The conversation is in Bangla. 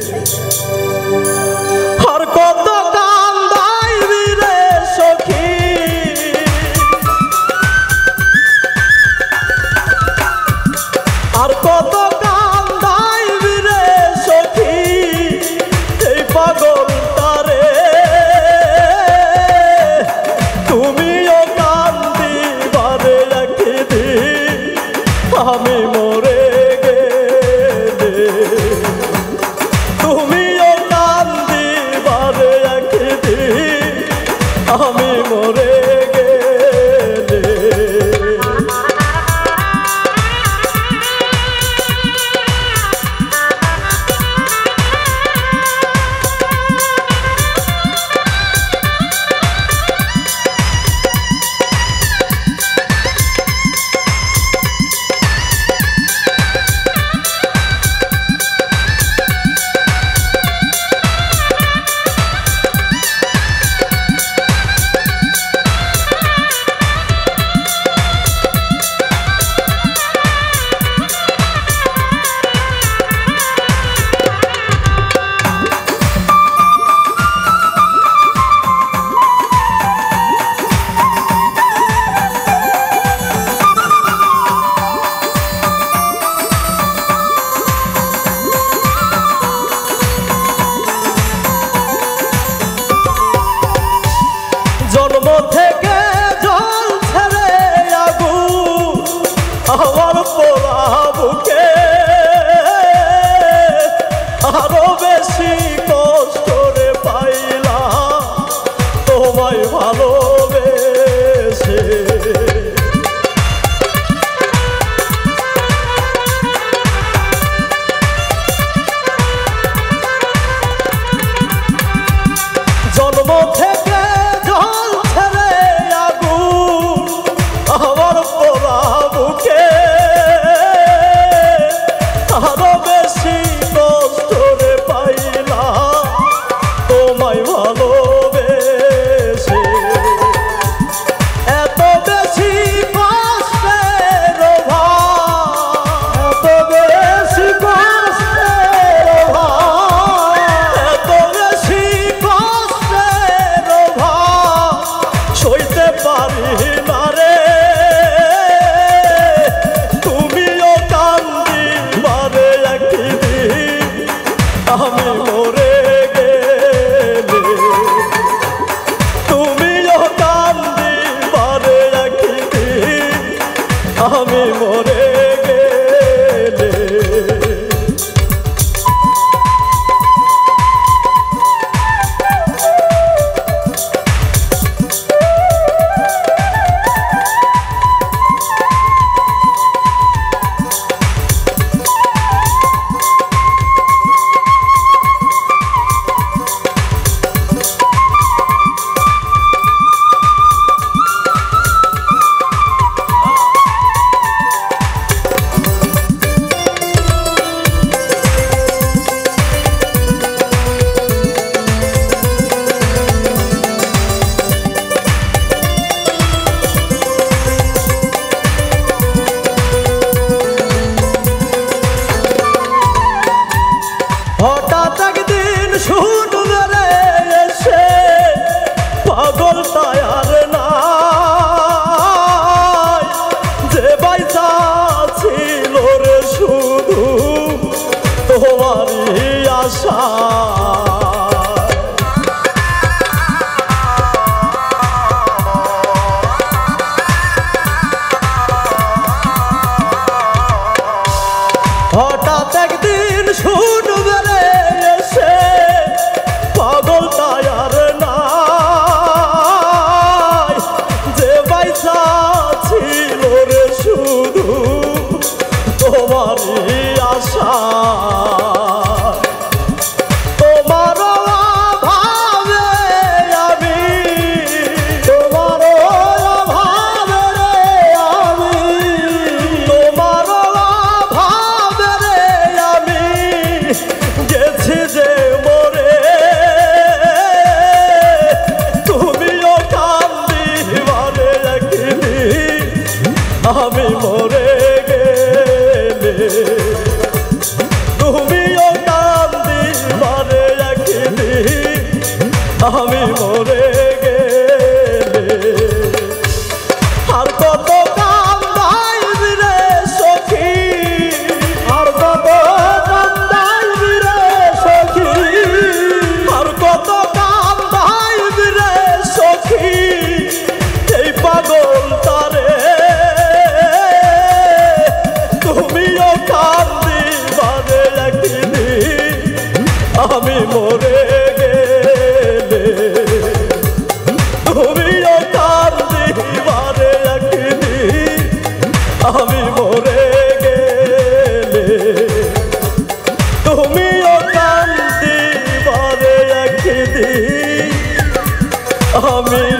আর কত কান্দাইবি রে সখী, আর কত কান্দাইবি রে সখী এই পাগলটারে। তুমিও কান্দিবারে একদিন আমি মরে গেলে, তুমিও কান্দিবারে একদিন আমি মরে গেলে। জন্ম থেকে জ্বলছে রে আগুন আমার পোড়া বুকে, আরো বেশি কষ্ট রে পাইলাম তোমায় ভালোবেসে। জন্ম থেকে জ্বলছে রে আগুন আমার পোড়া বুকে, আরো বেশি কষ্ট রে পাইলাম তোমায় ভালোবেসে। এত বেশি কষ্টের ভার, এত বেশি কষ্টের ভার, এত বেশি কষ্টের ভার সইতে পারি না রে। তুমিও কান্দিবারে একদিন আমি মরে গেলে, তুমিও কান্দিবারে একদিন আমি মরে গেলে। হঠাৎ একদিন শুনবে রে এসে পাগলটা আর নাই, যে বাইসা ছিল রে শুধু তোমারই আশা। হঠাৎ একদিন শুনবে রে এসে পাগলটা আর নাই, যে বাইসা ছিল রে শুধু তোমারই আশা। আমি মরে গেলে আর কত কান্দাইবি রে সখী আর কত কান্দাইবি রে সখী আর কত কান্দাইবি রে সখী এই পাগল তারে তুমিও কান্দিবারে একদিন আমি মরে গেলে তুমিও কান্দিবারে একদিন আমি মরে গেলে তুমিও কান্দিবারে একদিন আমি